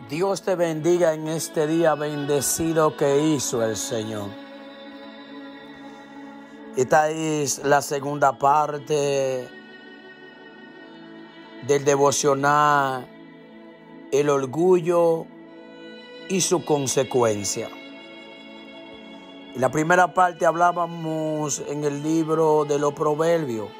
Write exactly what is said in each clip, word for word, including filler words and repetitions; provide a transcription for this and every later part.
Dios te bendiga en este día bendecido que hizo el Señor. Esta es la segunda parte del devocional, el orgullo y su consecuencia. En la primera parte hablábamos en el libro de los Proverbios.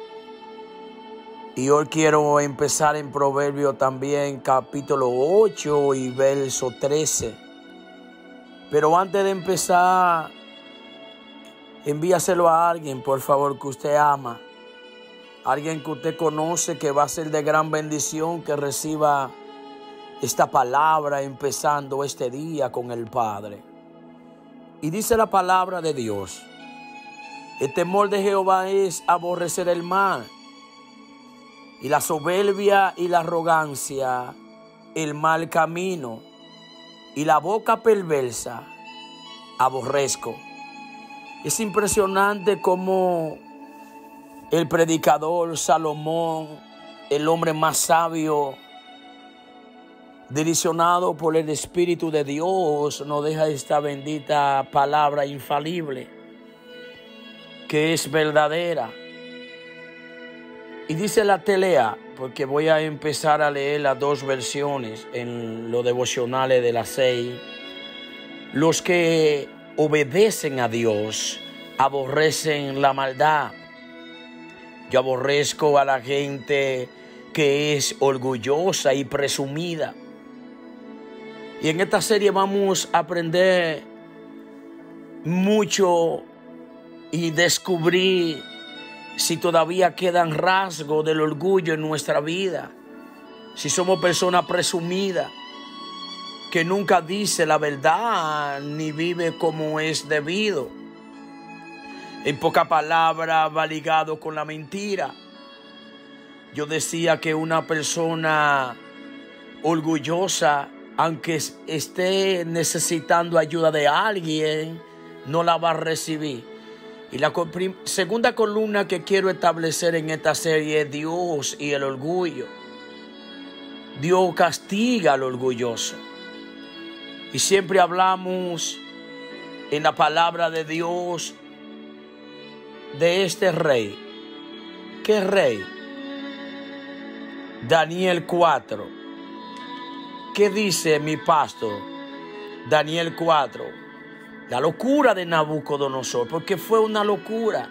Y hoy quiero empezar en Proverbios también, capítulo ocho y verso trece. Pero antes de empezar, envíaselo a alguien, por favor, que usted ama. Alguien que usted conoce, que va a ser de gran bendición, que reciba esta palabra empezando este día con el Padre. Y dice la palabra de Dios: el temor de Jehová es aborrecer el mal, y la soberbia y la arrogancia, el mal camino, y la boca perversa, aborrezco. Es impresionante cómo el predicador Salomón, el hombre más sabio, direccionado por el Espíritu de Dios, nos deja esta bendita palabra infalible, que es verdadera. Y dice la telea, porque voy a empezar a leer las dos versiones en los devocionales de las seis. Los que obedecen a Dios aborrecen la maldad. Yo aborrezco a la gente que es orgullosa y presumida. Y en esta serie vamos a aprender mucho y descubrir si todavía quedan rasgos del orgullo en nuestra vida, si somos personas presumidas, que nunca dice la verdad ni vive como es debido. En pocas palabras, va ligado con la mentira. Yo decía que una persona orgullosa, aunque esté necesitando ayuda de alguien, no la va a recibir. Y la segunda columna que quiero establecer en esta serie es Dios y el orgullo. Dios castiga al orgulloso. Y siempre hablamos en la palabra de Dios de este rey. ¿Qué rey? Daniel cuatro. ¿Qué dice mi pastor? Daniel cuatro. La locura de Nabucodonosor, porque fue una locura.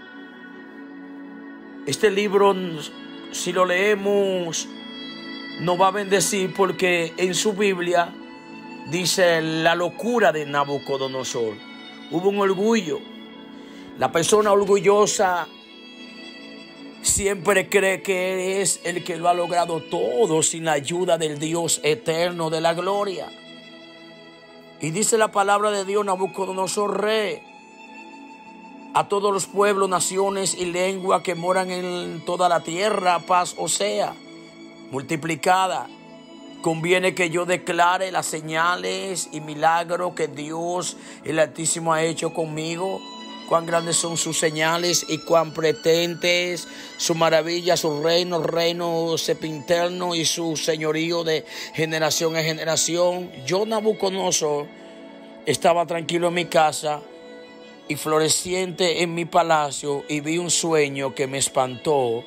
Este libro, si lo leemos, nos va a bendecir, porque en su Biblia dice la locura de Nabucodonosor. Hubo un orgullo. La persona orgullosa siempre cree que es el que lo ha logrado todo sin la ayuda del Dios eterno de la gloria. Y dice la palabra de Dios: Nabucodonosor rey, a todos los pueblos, naciones y lenguas que moran en toda la tierra, paz o sea, multiplicada. Conviene que yo declare las señales y milagros que Dios el Altísimo ha hecho conmigo. Cuán grandes son sus señales y cuán pretentes su maravilla, su reino, reino sempiterno y su señorío de generación en generación. Yo, Nabucodonosor, estaba tranquilo en mi casa y floreciente en mi palacio, y vi un sueño que me espantó,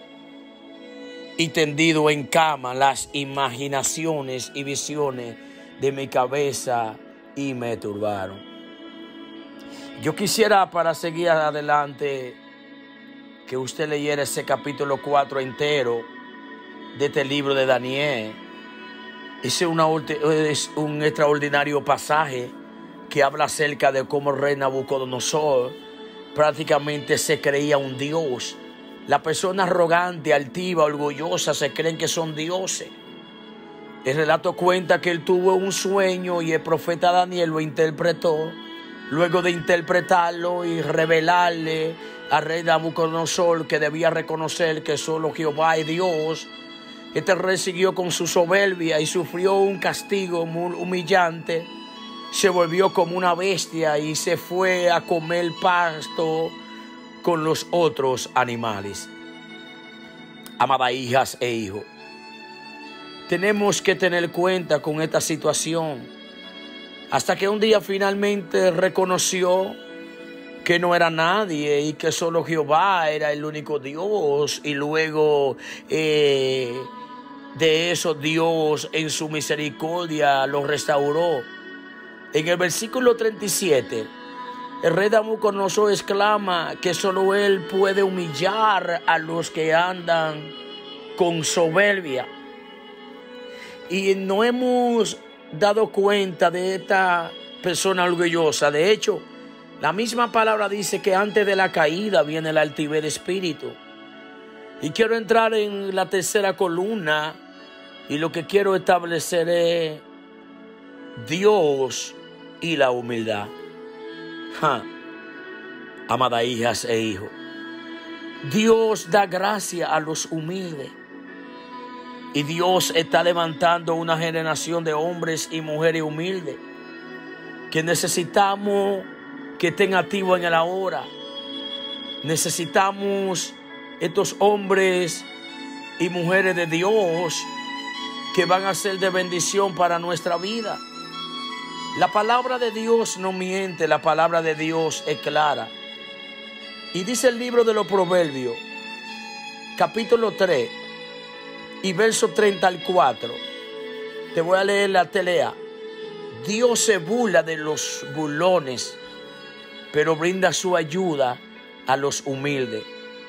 y tendido en cama las imaginaciones y visiones de mi cabeza y me turbaron. Yo quisiera, para seguir adelante, que usted leyera ese capítulo cuatro entero de este libro de Daniel. Ese es un extraordinario pasaje que habla acerca de cómo el rey Nabucodonosor prácticamente se creía un dios. La persona arrogante, altiva, orgullosa se creen que son dioses. El relato cuenta que él tuvo un sueño y el profeta Daniel lo interpretó. Luego de interpretarlo y revelarle al rey Nabucodonosor que debía reconocer que solo Jehová es Dios, este rey siguió con su soberbia y sufrió un castigo muy humillante. Se volvió como una bestia y se fue a comer pasto con los otros animales. Amadas hijas e hijos, tenemos que tener cuenta con esta situación. Hasta que un día finalmente reconoció que no era nadie y que solo Jehová era el único Dios. Y luego eh, de eso Dios en su misericordia lo restauró. En el versículo treinta y siete, el rey Nabucodonosor exclama que solo él puede humillar a los que andan con soberbia. Y no hemos dado cuenta de esta persona orgullosa. De hecho, la misma palabra dice que antes de la caída viene la altivez de espíritu. Y quiero entrar en la tercera columna, y lo que quiero establecer es Dios y la humildad. Ja. Amadas hijas e hijos, Dios da gracia a los humildes. Y Dios está levantando una generación de hombres y mujeres humildes que necesitamos que estén activos en el ahora. Necesitamos estos hombres y mujeres de Dios que van a ser de bendición para nuestra vida. La palabra de Dios no miente, la palabra de Dios es clara. Y dice el libro de los Proverbios, capítulo tres, y verso treinta al cuatro. Te voy a leer la telea. Dios se burla de los burlones, pero brinda su ayuda a los humildes.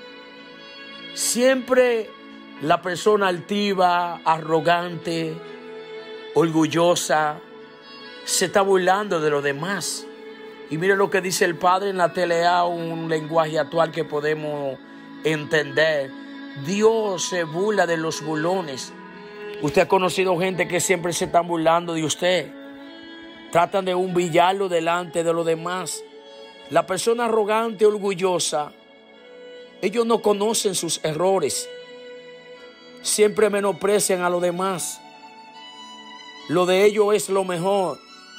Siempre la persona altiva, arrogante, orgullosa, se está burlando de los demás. Y mire lo que dice el Padre en la telea, un lenguaje actual que podemos entender. Dios se burla de los burlones. Usted ha conocido gente que siempre se están burlando de usted. Tratan de humillarlo delante de los demás. La persona arrogante, orgullosa, ellos no conocen sus errores. Siempre menosprecian a los demás. Lo de ellos es lo mejor.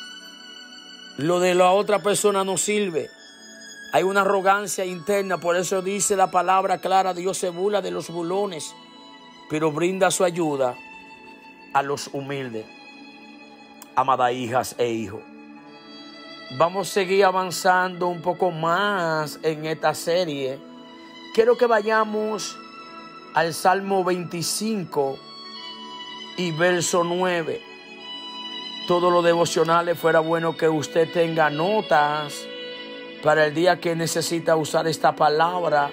Lo de la otra persona no sirve. Hay una arrogancia interna, por eso dice la palabra clara, Dios se burla de los burlones, pero brinda su ayuda a los humildes. Amadas hijas e hijos, vamos a seguir avanzando un poco más en esta serie. Quiero que vayamos al Salmo veinticinco y verso nueve. Todos los devocionales fuera bueno que usted tenga notas para el día que necesita usar esta palabra,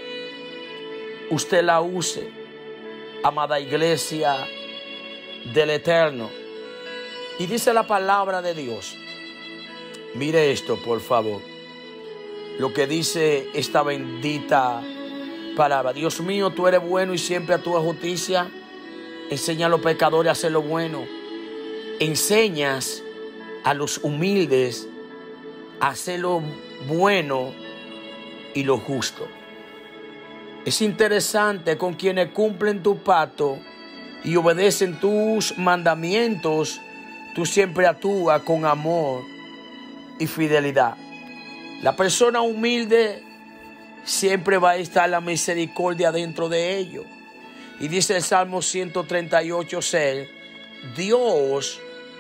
usted la use. Amada iglesia del Eterno. Y dice la palabra de Dios. Mire esto, por favor. Lo que dice esta bendita palabra. Dios mío, tú eres bueno y siempre actúas justicia. Enseña a los pecadores a hacer lo bueno. Enseñas a los humildes a hacer lo bueno y lo justo. Es interesante con quienes cumplen tu pacto y obedecen tus mandamientos, tú siempre actúas con amor y fidelidad. La persona humilde siempre va a estar la misericordia dentro de ellos. Y dice el Salmo ciento treinta y ocho, seis, Dios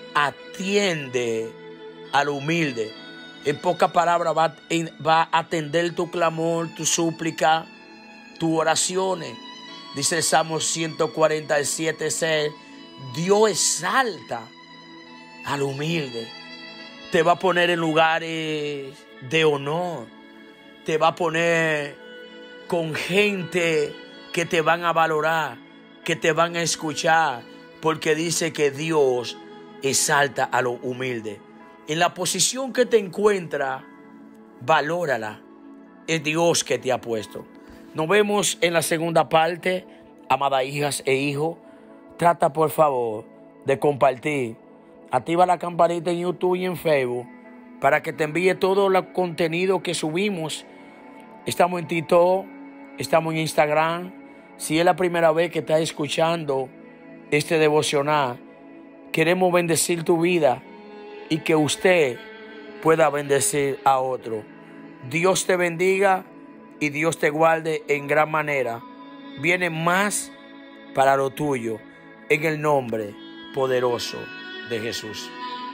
atiende al humilde. En pocas palabras, va, va a atender tu clamor, tu súplica, tus oraciones. Dice el Salmo ciento cuarenta y siete, seis, Dios exalta al humilde. Te va a poner en lugares de honor. Te va a poner con gente que te van a valorar, que te van a escuchar, porque dice que Dios exalta a los humildes. En la posición que te encuentra, valórala. Es Dios que te ha puesto. Nos vemos en la segunda parte. Amadas hijas e hijos, trata por favor de compartir. Activa la campanita en YouTube y en Facebook para que te envíe todo el contenido que subimos. Estamos en TikTok, estamos en Instagram. Si es la primera vez que estás escuchando este devocional, queremos bendecir tu vida y que usted pueda bendecir a otro. Dios te bendiga y Dios te guarde en gran manera. Viene más para lo tuyo en el nombre poderoso de Jesús.